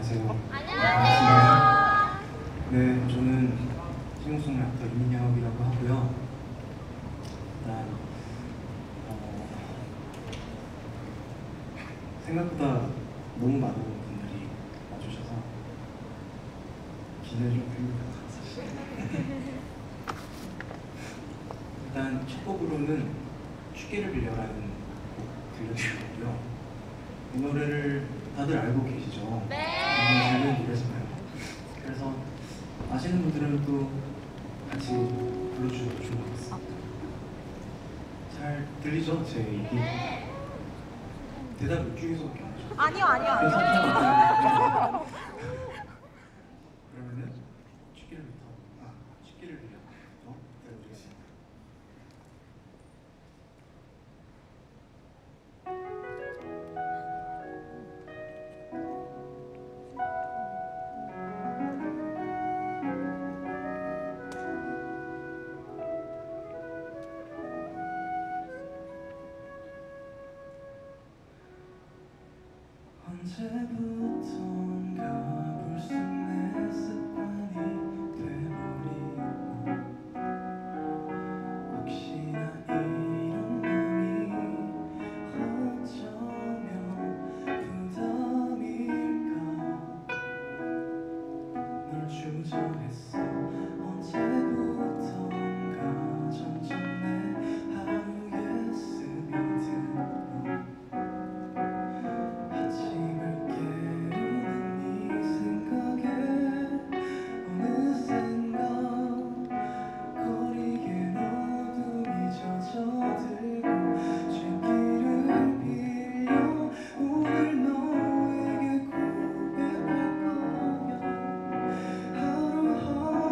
안녕하세요. 안녕하세요. 네, 저는 싱어송라이터 이민혁이라고 하고요. 일단 생각보다 너무 많은 분들이 와주셔서 기대를 좀 됩니다, 사실. 일단 첫 곡으로는 축기를 빌려라는 곡 들려드리고요. 이 노래를 다들 알고 계시죠? 네. 정말 재밌는 노래잖아요. 그래서 아시는 분들은 또 같이 불러주셔도 좋을 것 같습니다. 잘 들리죠? 제 얘기? 네. 대답 몇 중에서밖에 안 하죠? 아니요. 그러면은 축기를부터 축기를 빌려 들려드리겠습니다. 언제부턴가 불쑥 내 습관이 돼버리고 혹시나 이런 맘이 어쩌면 부담일까 널 주저했어 언제부턴가 점점 내 하루에 스며들어 아침을 깨우는 네 생각에 어느샌가 거리엔 어둠이 젖어들고 쐐기를 빌려 오늘 너에게 고백할 거야 하루하루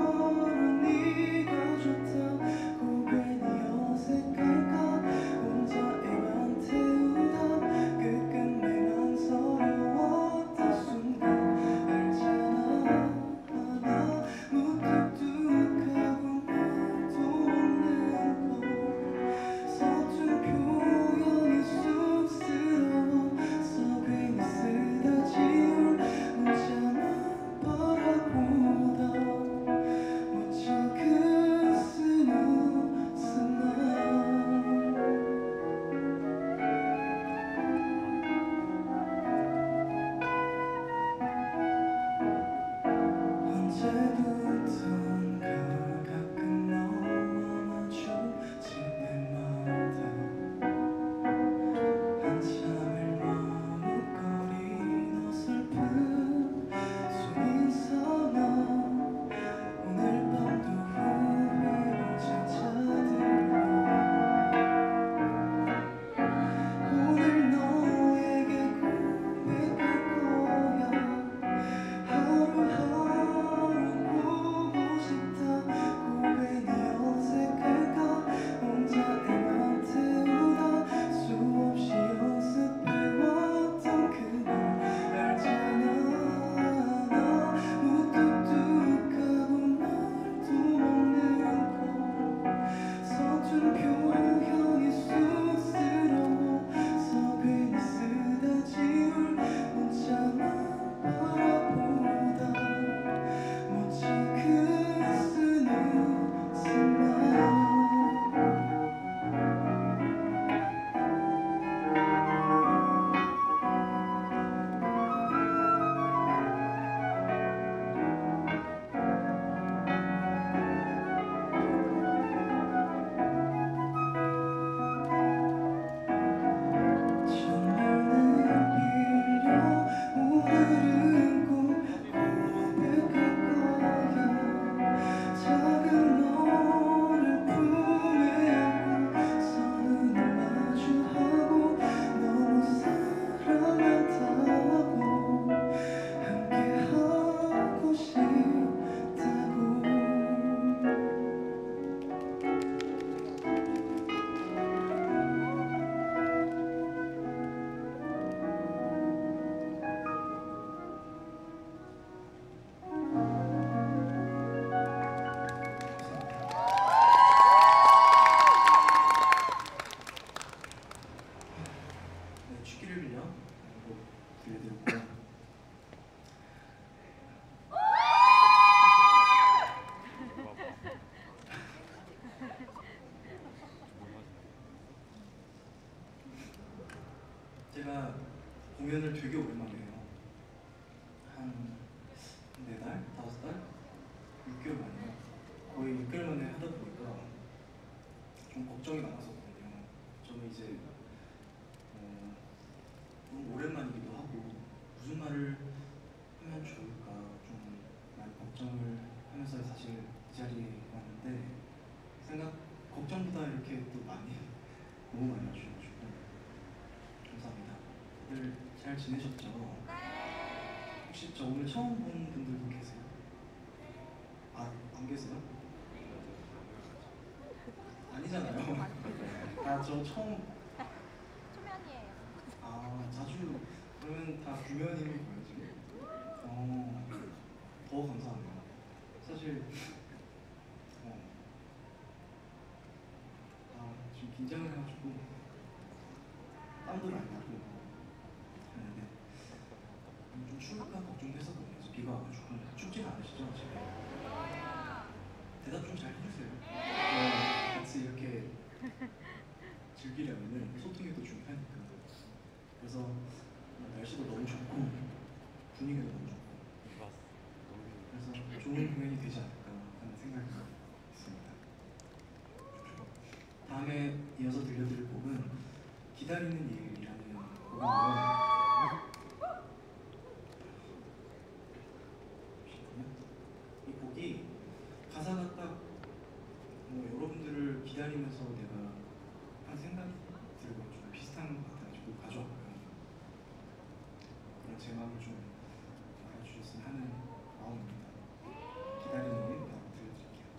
혹시 저 오늘 처음 본 분들도 계세요? 아, 안 계세요? 아니잖아요. 다 저 처음. 초면이에요. 아, 자주 그러면 다 구면이고요 지금. 더 감사합니다. 사실 지금 긴장을 해가지고 땀도 많이 나고 하는데 좀 추울까 걱정했었거든요. 그래서 비가 와가지고 춥진 않으시죠 집에? 대답 좀 잘 해주세요. 같이 이렇게 즐기려면은 소통이 더 중요하니까. 그래서 날씨도 너무 좋고 분위기도 너무 좋고 그래서 좋은 공연이 되지 않을까 하는 생각이 있습니다. 다음에 이어서 들려드릴 곡은 기다리는 일이라는 곡인데요. 이 곡이 가사가 딱 여러분들을 기다리면서 내가 한 생각이 들고 좀 비슷한 것 같아가지고 가져왔고요. 그런 제 마음을 좀 알아주셨으면 하는 마음입니다. 기다리는 일 바로 들려드릴게요.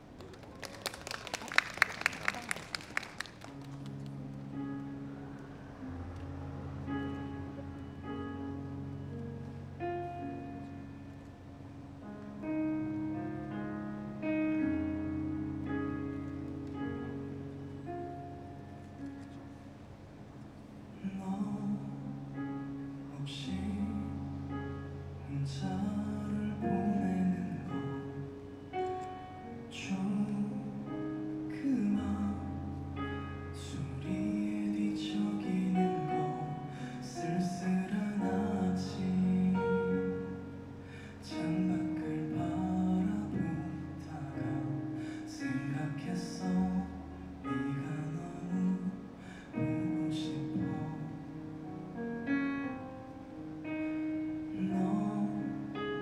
너 혹시 문자를 보내는 거 조그만 소리에 뒤척이는 거 쓸쓸한 아침 창밖을 바라보다가 생각했어 네가 너무 보고 싶어 너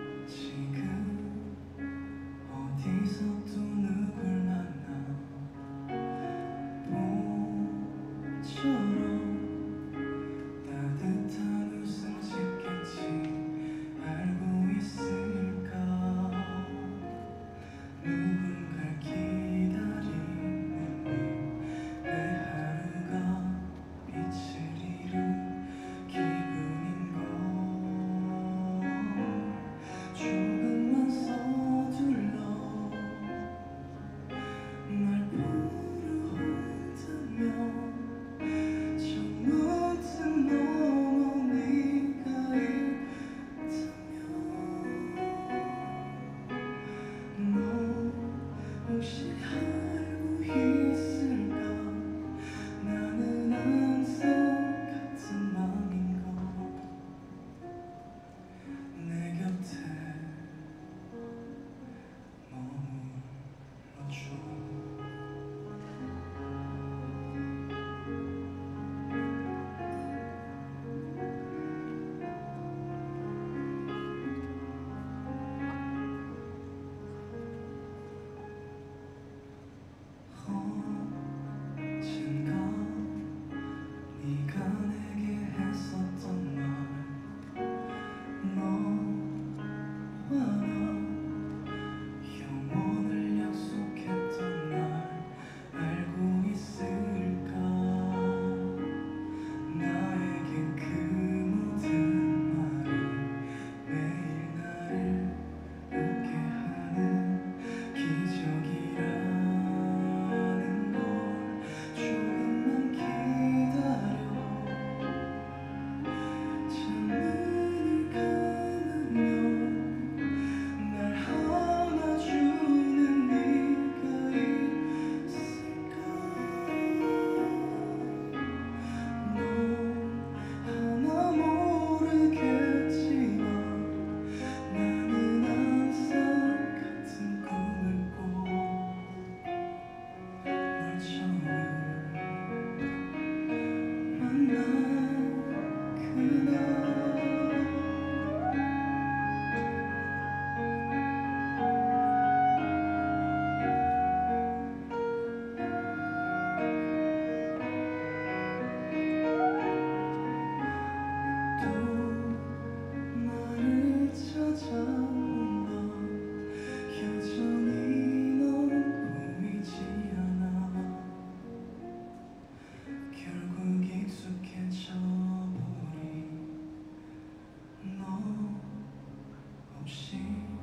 없이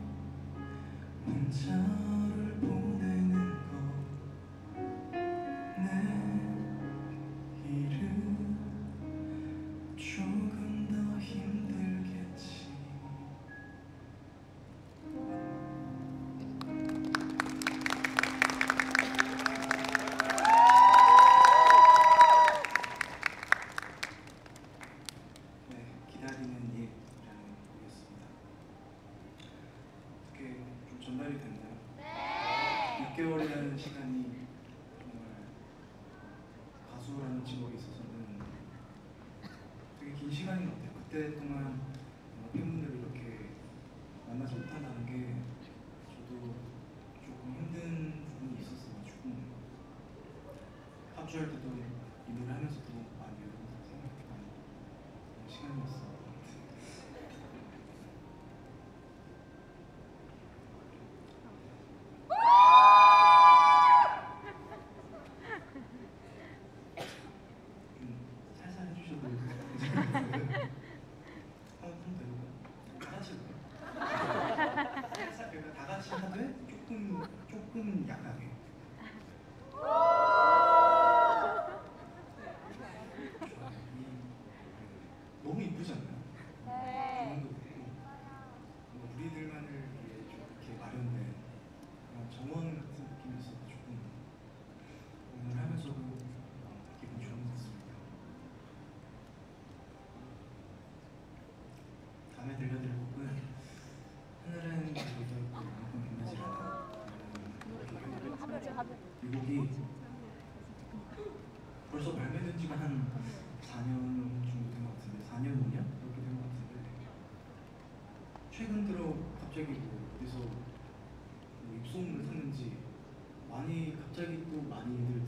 문자를 보내는 거 내일은 조금 더 힘들겠지. 네, 기다리는 일이라는 곡이었습니다. 어떻게 좀 전달이 됐나요? 네. 6개월이라는 시간이 정말 가수라는 직업에 있어서는 되게 긴 시간인 것 같아요. 그때 동안 팬분들을 이렇게 만나지 못한다는 게 저도 조금 힘든 부분이 있었어가지고 합주할 때도 이 노래 하면서도 많이 여러분들 생각했던 그런 시간이었어요. 살살 해주셔도 괜찮은데 한번 해볼까요? 다 같이 해볼까요? 살살 그러니까 다 같이 하되 조금 약하게. 너무 이쁘지 않나요? 네. 조명도 있고 뭔가 우리들만을 위해 좀 이렇게 마련된 그런 정원 같은 느낌이 있어가지고 오늘 하면서도 기분 좋은 것 같습니다. 다음에 들려드릴 곡은 하늘은 별도 있고 만큼 빛나지 않아. 이 곡이 벌써 발매된 지가 한 4년 정도 된 것 같은데 4년, 5년? 이렇게 된 것 같은데 최근 들어 갑자기 뭐 어디서 뭐 입소문을 탔는지 많이 갑자기 또 많이들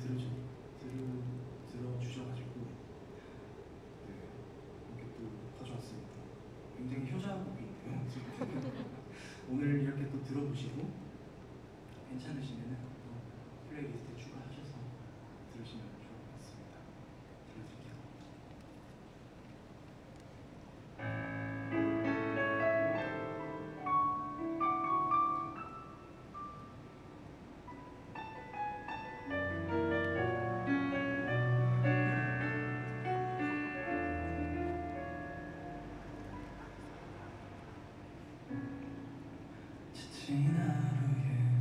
들어주셔가지고 네, 이렇게 또 가져왔습니다. 굉장히 효자곡인데요. 오늘 이렇게 또 들어보시고 괜찮으시면은 또 플레이리스트에 추가하셔서 들으시면 좋을 것 같습니다. 들려드릴게요. 지친 하루의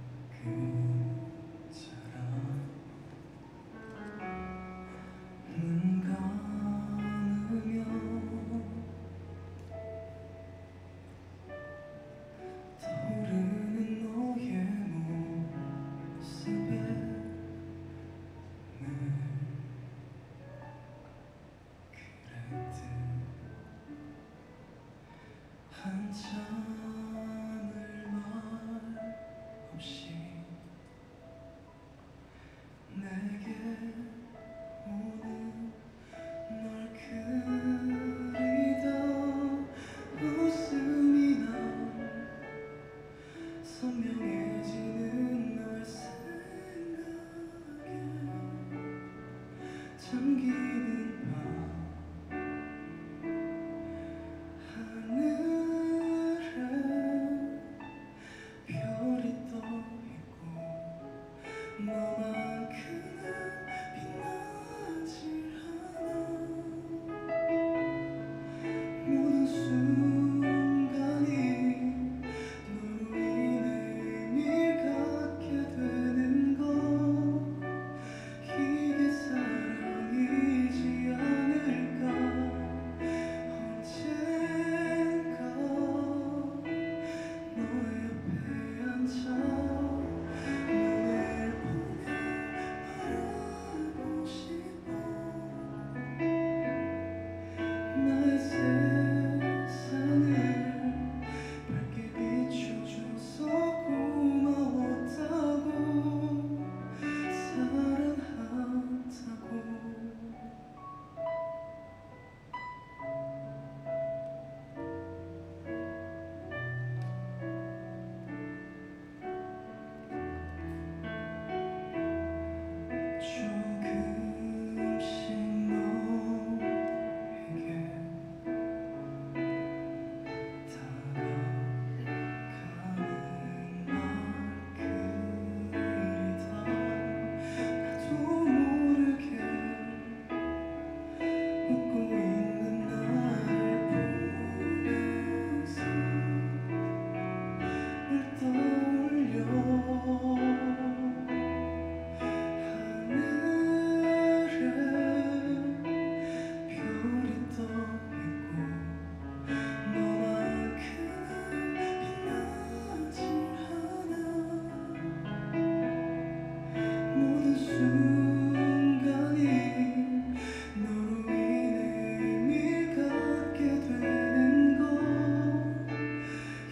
끝처럼 눈 감으며 떠오르는 너의 모습에 늘 그랬듯 한참을 말 없이 내게 오는 널 그리던 웃음이 난 선명해지는 널 생각에 잠기는 밤 하늘에 별이 떠있고 너만큼은 빛나질 않아. 모든 순간이 너로 인해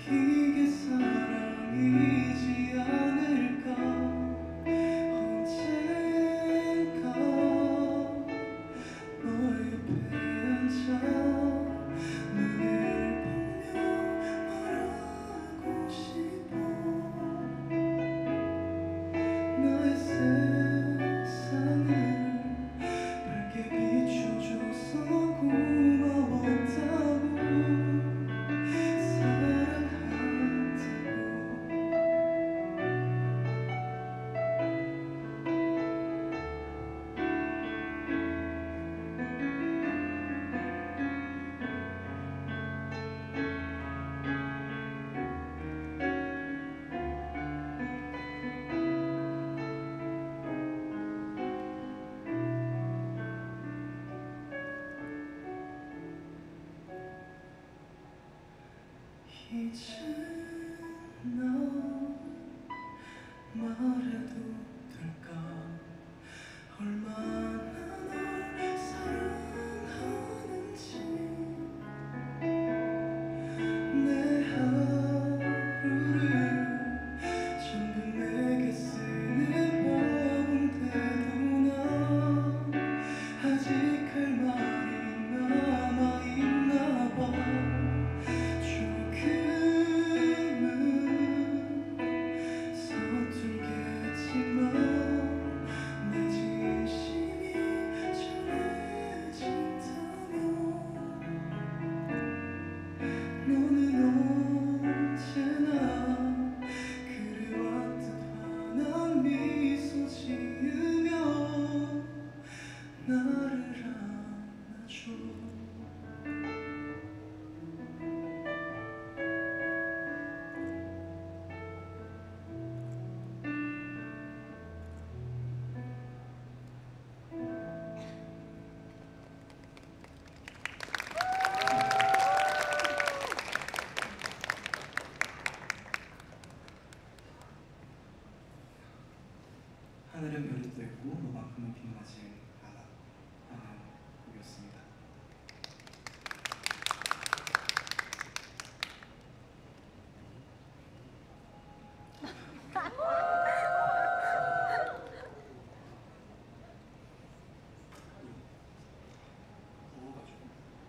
이게 사랑이지 않을까. 언젠가 너의 옆에 앉아 눈을 보며 말하고 싶어. 나의 세상을 밝게 비춰줘서 고마웠다고, 이제 너 말해도 될까. 얼마나 널 사랑하는지. 내 하루를 전부 내게 쓰는 바본데도 난 아직 할 말이 남아있나 봐. 조금은 서툴겠지만 내 진심이 전해진다면 너는 언제나 그래왔듯 환한 미소 지으며 나를 안아줘. 하늘엔 별이 떠 있고 너만큼은 빛나지 않아 하는 곡이었습니다. 더워가지고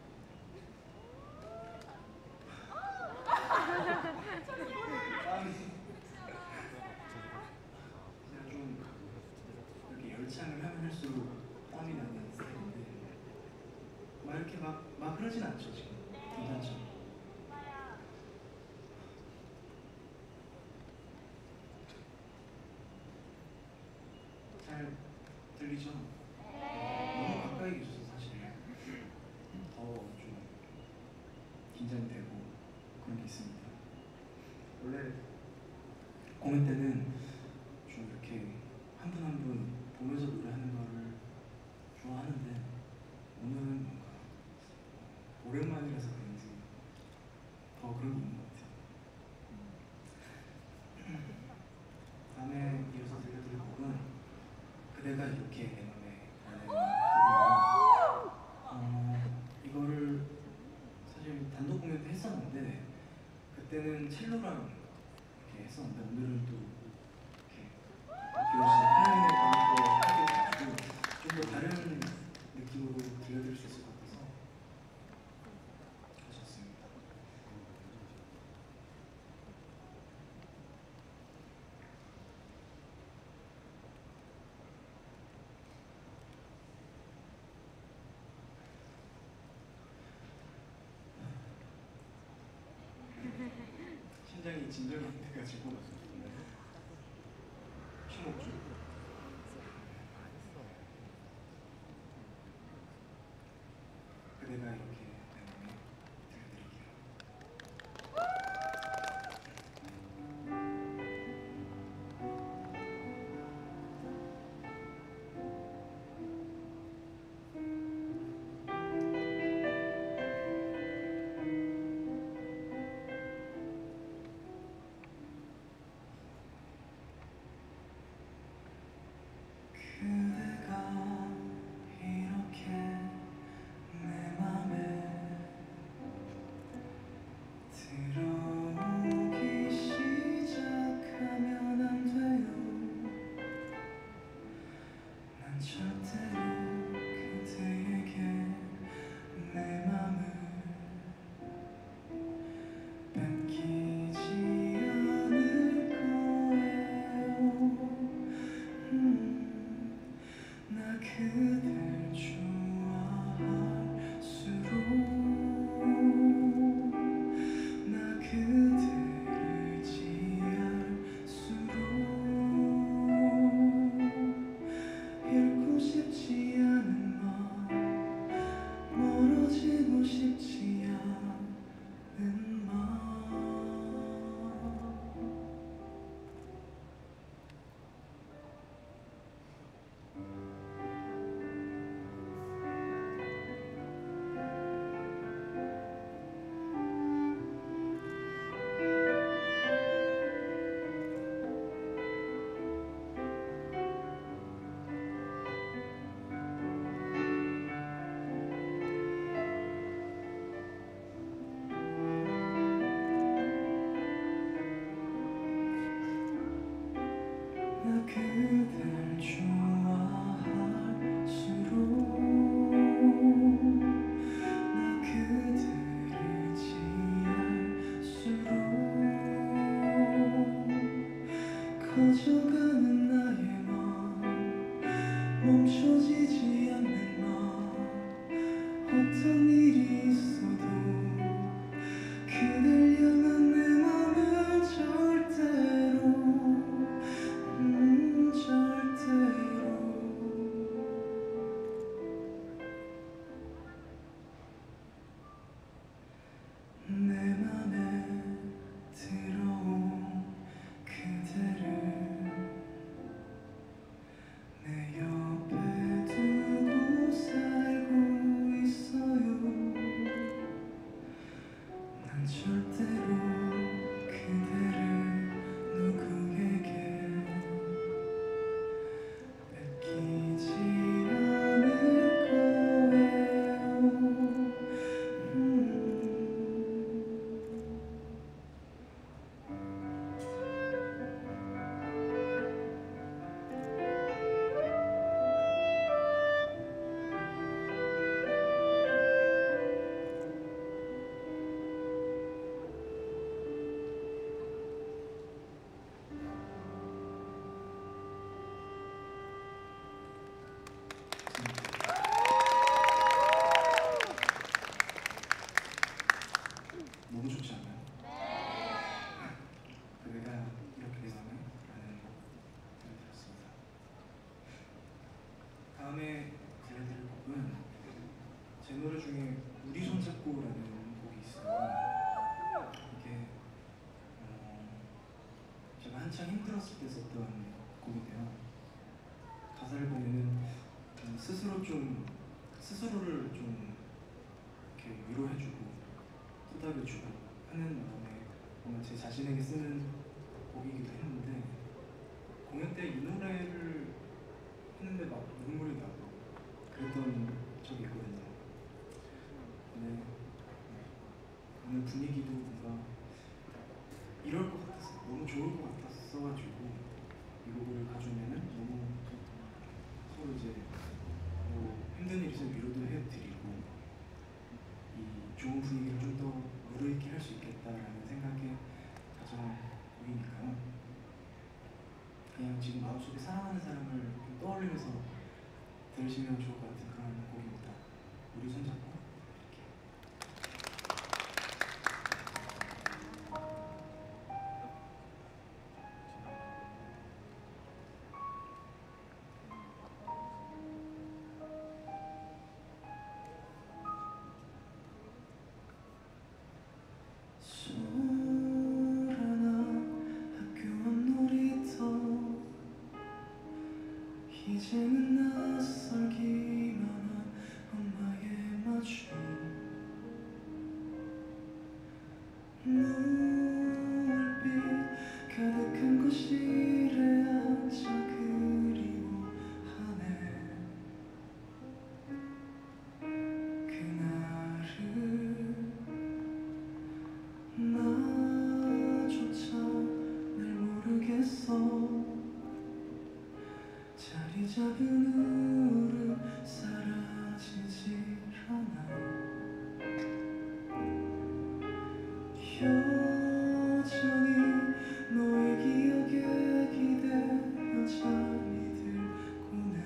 제가 좀 이렇게 열창을 하면 할수록 땀이 나는 스타일인데 막 이렇게 막 그러진 않죠 지금. 괜찮죠? 잘 들리죠? 너무 가까이 계셔서 사실 더 좀 긴장이 되고 그런 게 있습니다. 원래 공연 때는 좀 이렇게 한 분 한 분 보면서 노래하는 거를 좋아하는데 오늘은 뭔가 오랜만이라서 그런지 더 그런 게 있는 것 같아요. 다음에 이어서 들려드릴 곡은 그대가 이렇게 내 맘에 라는 곡인데요. 이거를 사실 단독 공연 때 했었는데 그때는 첼로랑 이렇게 했었는데 오늘은 또 이렇게 비오시 하나님의 방학도 하게 돼가지고 좀 더 다른 느낌으로 들려드릴 수 있을 것 같아서 가져왔습니다. 심장이 진정이 안 돼가지고 쉬먹죠. 그대가 이렇게 내 맘에 들려드릴게요. 그대가 이렇게 내 맘에 그댈 좋아할수록 나 그댈 의지할수록 커져가는 나의 맘 멈춰지지 않는 맘 어떤 일이 있어도 그댈 향한 내 맘은 절대로 내 맘에 들어온 그대를 내 옆에 두고 살고 있어요. 난 절대로 그대를 누구에게 뺏기지 않을 거예요. 너무 좋지 않나요? 그대가 이렇게 되잖아 라는 생각이 들었습니다. 다음에 들려드릴 곡은 제 노래 중에 우리 손잡고라는 곡이 있어요. 이게 제가 한창 힘들었을 때 썼던 곡인데요. 가사를 보면은 스스로를 좀 이렇게 위로해주고 토닥여주고 하는 마음에 뭔가 제 자신에게 쓰는 곡이기도 했는데, 공연 때 이 노래를 했는데 막 눈물이 나고 그랬던 적이 있거든요. 근데 오늘 분위기도 뭔가 이럴 것 같았어요. 너무 좋을 것 같았어가지고 이 곡을 가져오면은 너무 서로 이제 뭐 힘든 일 있으면 위로도 해드리고 이 좋은 분위기를 좀 더 무르익게 할 수 있겠다라는 생각에 가져온 곡이니까요. 그냥 지금 마음속에 사랑하는 사람을 떠올리면서 들으시면 좋을 것 같은 그런 곡입니다. 우리 손잡고. 이제는 낯설기만 한 엄마의 맞춤, 노을빛 가득한 거실에 앉아 그리워하네. 그날을 나조차 날 모르겠어. 자리 잡은 울음 사라지질 않아. 여전히 너의 기억에 기대어 잠이 들고네.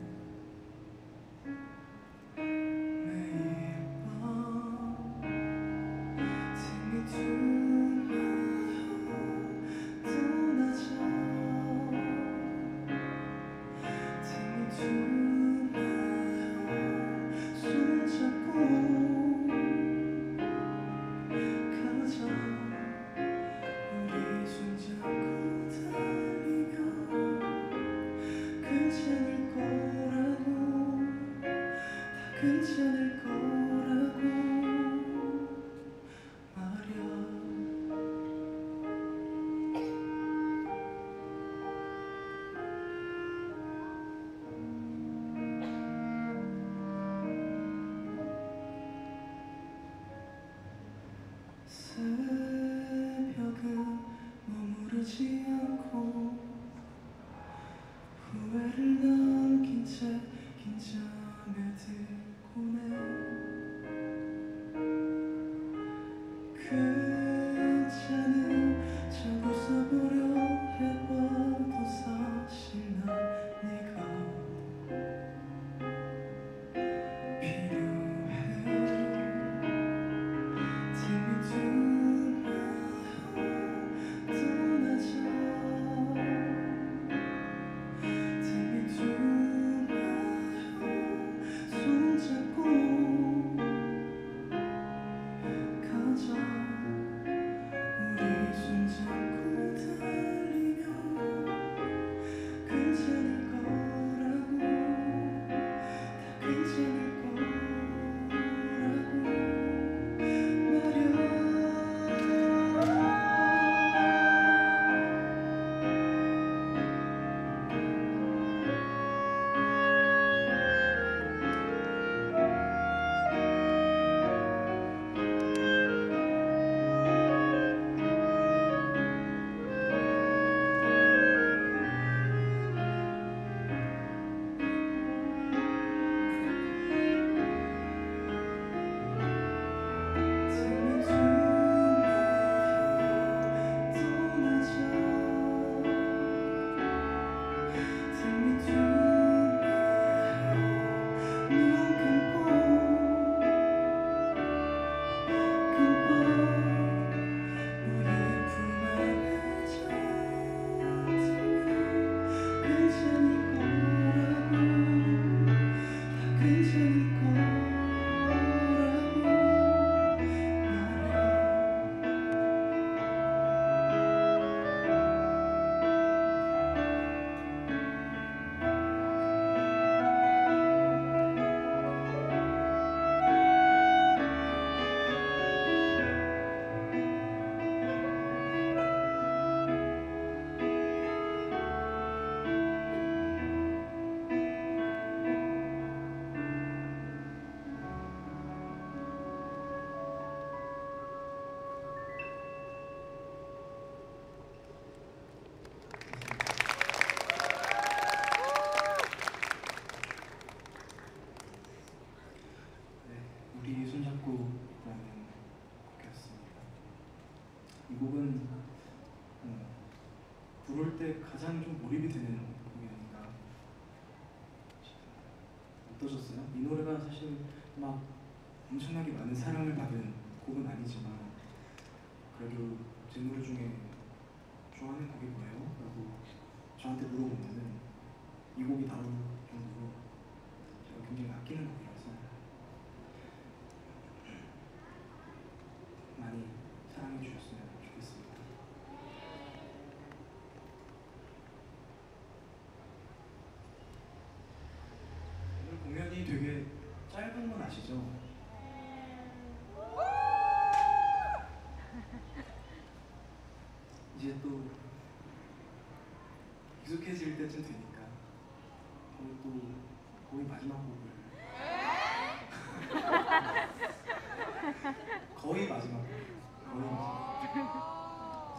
매일 밤 Take me to my home 떠나자. To my home 손잡고 가자. 우리 손잡고 달리면 괜찮을 거라고, 다 괜찮을 거라고 말야. 새벽은 머무르지 않고 때 가장 좀 몰입이 되는 곡이 아닌가 싶어요. 어떠셨어요? 이 노래가 사실 막 엄청나게 많은 사랑을 받은 곡은 아니지만 그래도 제 노래 중에 좋아하는 곡이 뭐예요? 라고 저한테 물어보면은 이 곡이 나올 정도로 제가 굉장히 아끼는 곡이라서 많이 사랑해 주셨으면 좋겠습니다. 오늘 공연이 되게 짧은 건 아시죠? 이제 또 익숙해질 때쯤 되니까 거의 또 거의 마지막 곡을 거의 마지막 곡 거의 마지막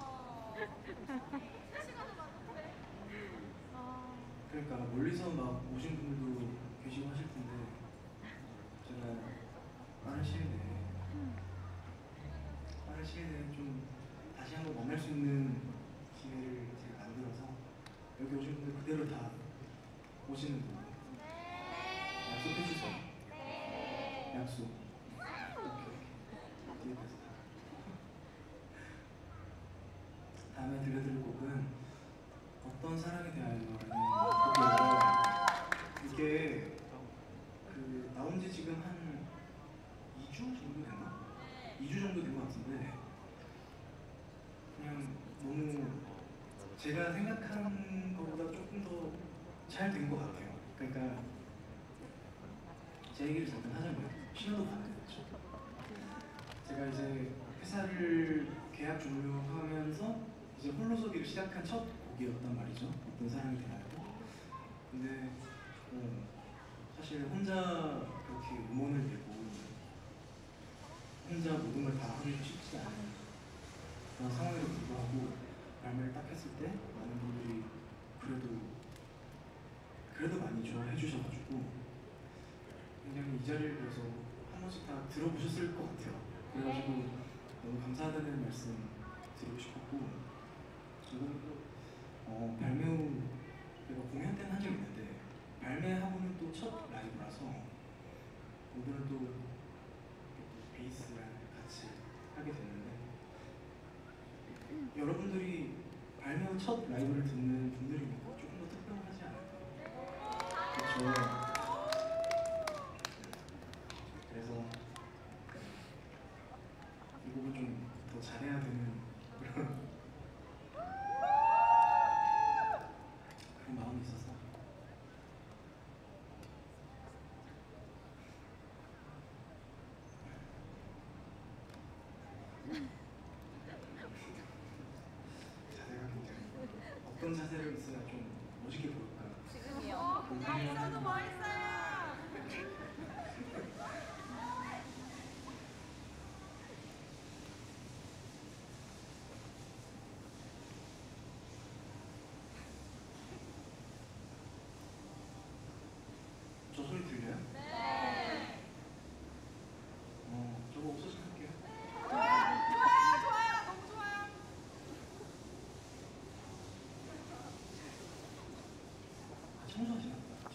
그러니까 멀리서 막 오신 분들도 계시고 하실 텐데 제가 빠른 시일 내에 좀 다시 한번 만날 수 있는 기회를 제가 만들어서 여기 오신 분들 그대로 다 오시는 분 약속해 주세요. 약속. 오케이. 뒤에까지 다. 다음에 들려드릴 곡은 어떤 사랑에 대하여라는 곡이에요. 이게 그 나온 지 지금 한 2주 정도 됐나? 2주 정도 된 것 같은데 그냥 너무 제가 생각한 것보다 조금 더 잘 된 것 같아요. 그러니까 제 얘기를 잠깐 하자면 신호도 받게 됐죠. 제가 이제 회사를 계약 종료하면서 이제 홀로서기를 시작한 첫 곡이었단 말이죠. 어떤 사랑에 대하여. 근데 사실 혼자 그렇게 음원을 내고 혼자 모든 걸 다 하기 쉽지 않은 그런 상황에도 불구하고 발매를 딱 했을 때 많은 분들이 그래도 많이 좋아해 주셔가지고 굉장히 이 자리를 빌어서 한 번씩 다 들어보셨을 것 같아요. 그래가지고 너무 감사하다는 말씀 드리고 싶었고 이건 또 발매 후 제가 공연 때는 한 적이 있는데 발매하고는 또 첫 라이브라서 오늘은 또 베이스랑 같이 하게 됐는데 여러분들이 발매 후 첫 라이브를 듣는 분들이니까 조금 더 특별하지 않을까? 그렇죠. 그래서 이 곡을 좀 더 잘해야 되는 그런 마음이 있어서 자세가 굉장히 어떤 자세를 있어야 좀 멋있게 보일까? 지금이요. 가만히 있어도 멋있어요. 저 소리 들려요? 네. 저거 없어지면 할게요. 좋아요. 너무 좋아요. 청소하시나 보다.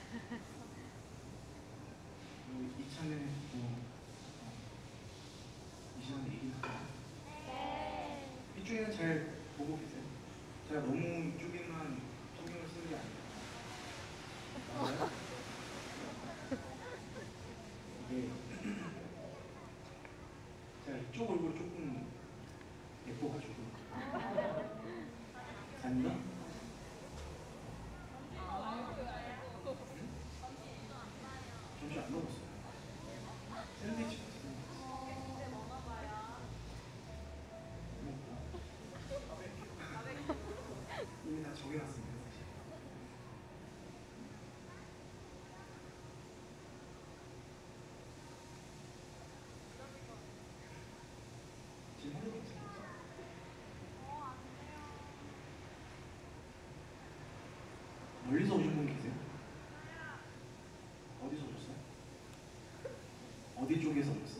이참에 이 시간에 얘기할까요? 네. 이쪽에는 잘 보고 계세요? 제가 너무 이쪽에만 신경을 쓰는 게 아니에요. 맞아요? 이게 제가 이쪽 얼굴이 조금 예뻐가지고 아닌가? 점심 안 먹었어요. 샌드위치 같은 이미 다 정해놨습니다. 사실. 지금 하루 괜찮겠죠? 멀리서 오신 분 계세요? 어디서 오셨어요? 어디 쪽에서 오셨어요?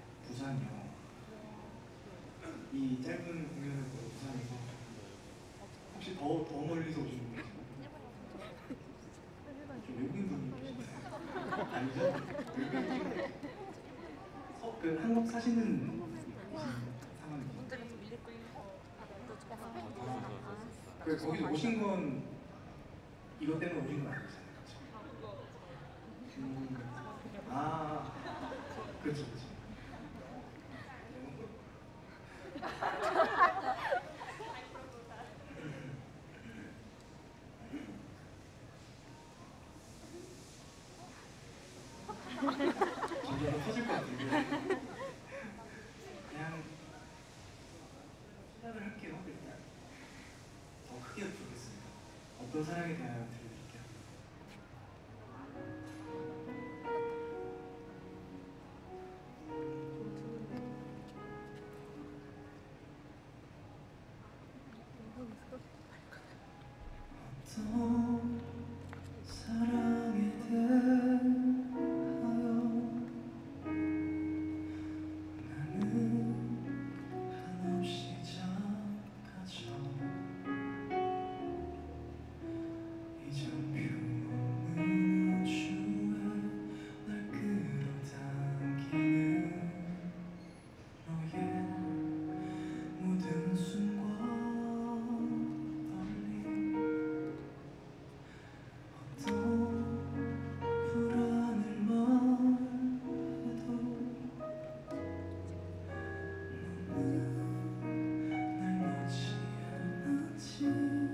부산이요. 이 짧은 공연을 보러 부산에서 더 멀리서 오신 분이시죠? 외국인 분이시죠? 아니죠? 그 한국 사시는 상황이죠? 그 거기서 오신 건 이것 때문에 오신 건 아니잖아요, 그렇죠? 아, 그렇죠, 그렇죠. 점점 터질 것 같은데 그냥 시작을 할게요. 일단 더 크게 부르겠습니다. 어떤 사랑에 대하여 들려드릴게요. 어떤 사랑에 대하여 나는 한없이 작아져 이젠 펴없는 우주에 날 끌어당기는 너의 모든 숨과 떨림 어떤 불안을 말해도 너는 날 놓지 않았지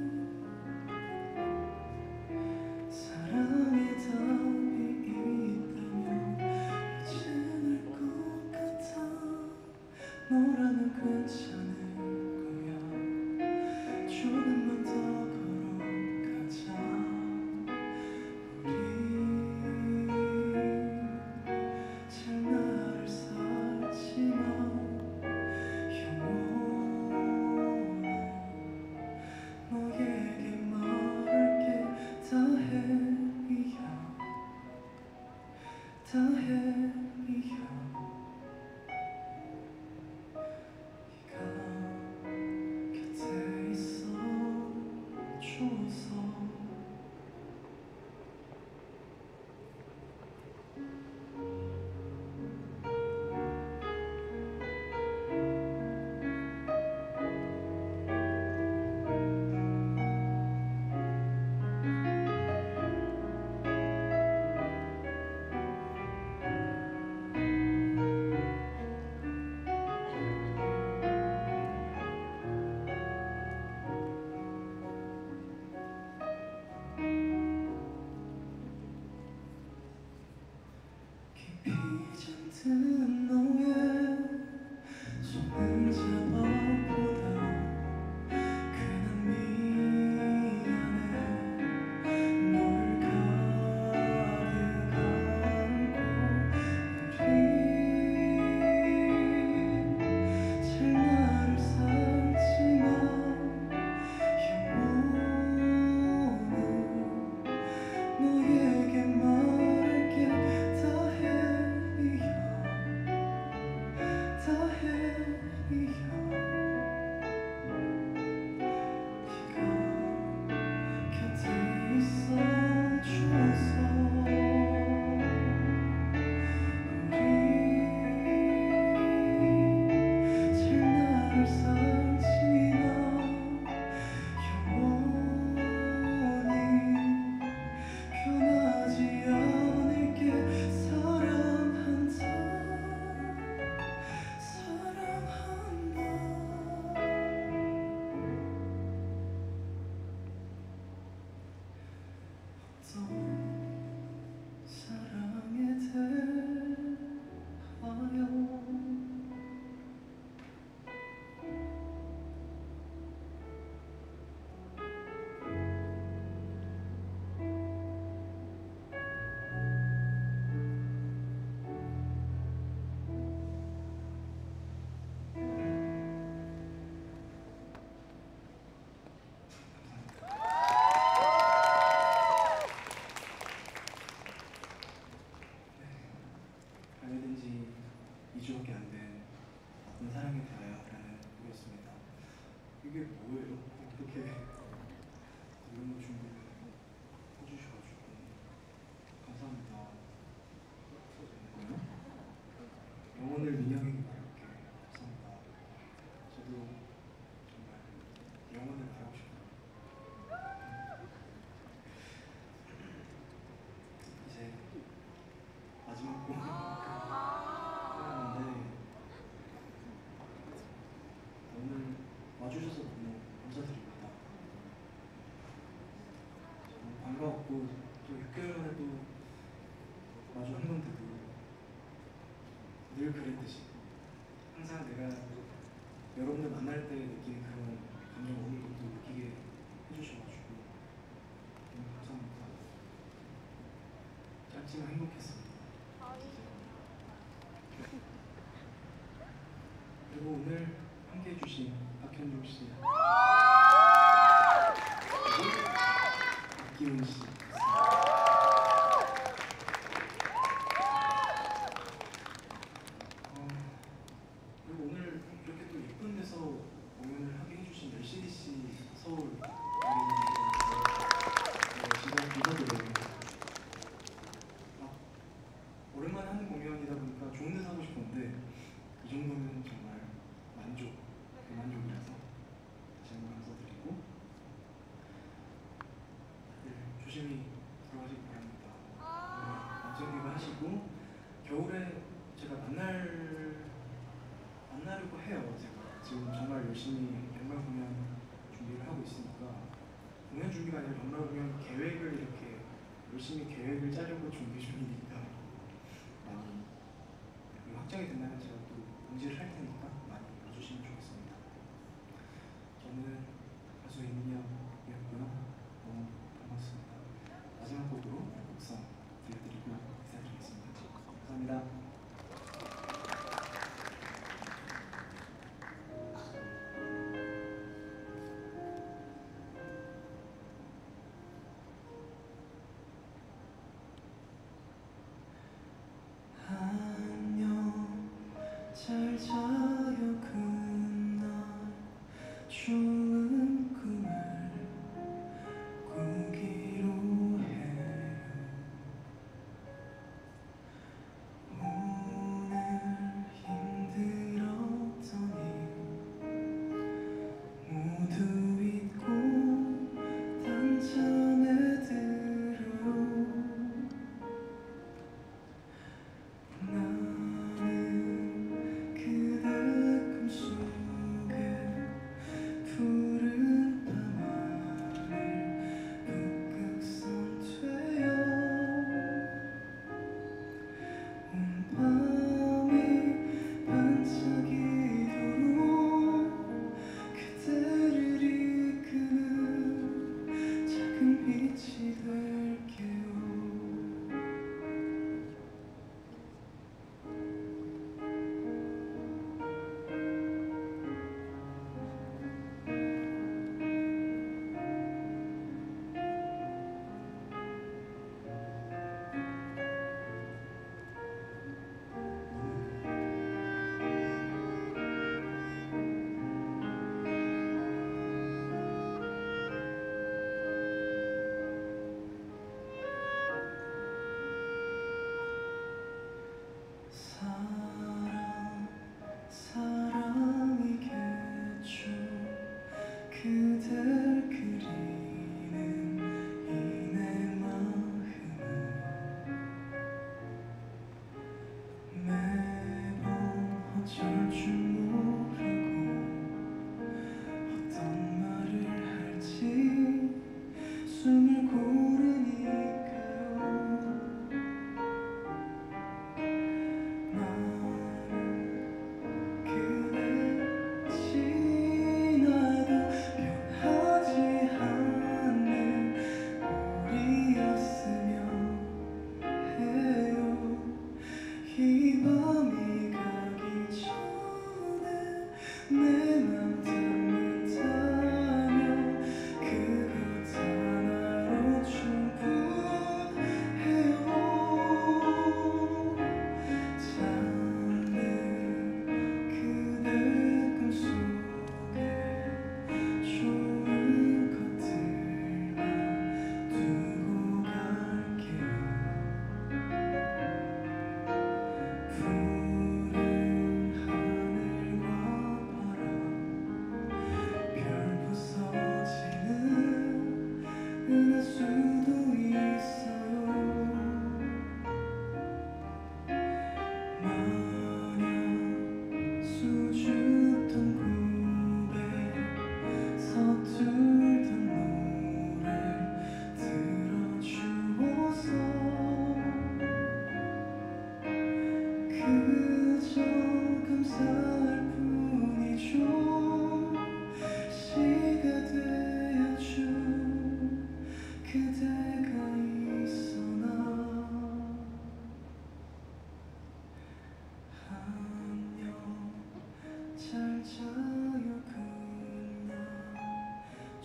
사랑의 답이 있다면 이제 날 것 같아 너라면 괜찮을 거야 조금만 더 걸어가자 우리 잘 나를 살지만 영원히 너에게 말할게 다행이야 다행이야 네가 곁에 있어 줘서 깊이 잠든 너의 손을 잡아보다 괜한 미안해 널 가득 안고 우리 잘 나를 살지만 영원히 너에게 말할게 다행이야 다행이야 네가 곁에 있어 줘서 우리 잘 나를 살지만 영원히 변하지 않을게 사랑한다 사랑한다 어떤 사랑에 대하여 발매된 지 2주밖에 안 된 어떤 사랑에 대하여라는 곡이었습니다. 이게 뭐예요? 어떻게 이런 거 준비를 해주셔가지고 감사합니다. 영혼을 민영에게 바랄게. 감사합니다. 저도 정말 영혼을 바라고 싶어요. 이제 마지막 곡 끝났는데 오늘 와주셔서 너무 감사드립니다. 너무 반가웠고 또 6개월 만에 또 마주 했는데도 늘 그랬듯이 항상 내가 여러분들 만날 때 느끼는 그런 감정 오늘도 또 느끼게 해주셔가지고 너무 감사합니다. 짧지만 행복했습니다. 그리고 오늘 함께 해주신 박현종 씨, 박기훈 씨, 그리고 오늘 이렇게 또 예쁜 데서 공연을 하게 해주신 LCDC 서울 진짜 감사드려요. 오랜만에 하는 공연이다 보니까 좋은 데서 하고 싶었는데 이 정도면 정말 대만족이라서 다시 한번 감사드리고 다들 조심히 돌아가시기 바랍니다. 안전기가 하시고 겨울에 제가 만나려고 해요. 제가 지금 정말 열심히 연말 공연 준비를 하고 있으니까 공연 준비가 아니라 연말 공연 계획을 이렇게 열심히 계획을 짜려고 준비 중이니까 많이 확정이 된다면 제가 또 공지를 할 테니까 많이 와주시면 좋겠습니다. 저는 가수 이민혁이었고요. 너무 반갑습니다. 마지막 곡으로 곡성 들려드리고 인사드리겠습니다. 감사합니다. 안녕 잘 자요 그날 좋은 꿈을 꾸기로 해요. 오늘 힘들었더니 모두 잊고 단잠에 들어 나는 그대 꿈속에 불을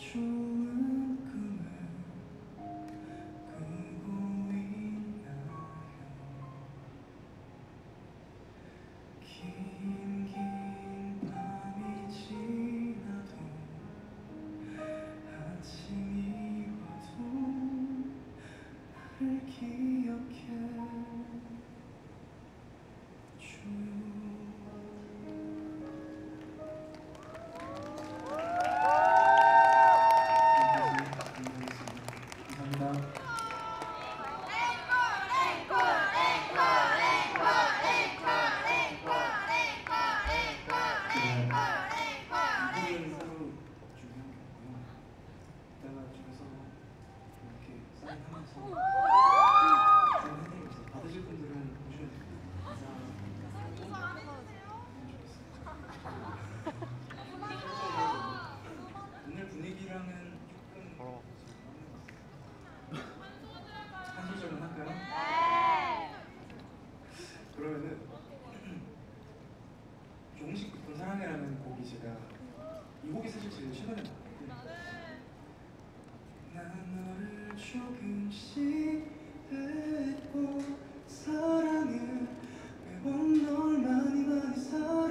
좋은 꿈을 꾸고 있나요? 긴 밤이 지나도 아침이 와도 나를 기억해 받으실 분들은 보시면 됩니다. 오늘 분위기랑은 조금 한 소절만 할까요? 그러면은 조금씩 깊은 사랑해라는 곡이 제가 이 곡이 사실 제일 최근에 나왔는데 난 너를 조금씩 뱉고 사랑해 매번 널 많이 사랑해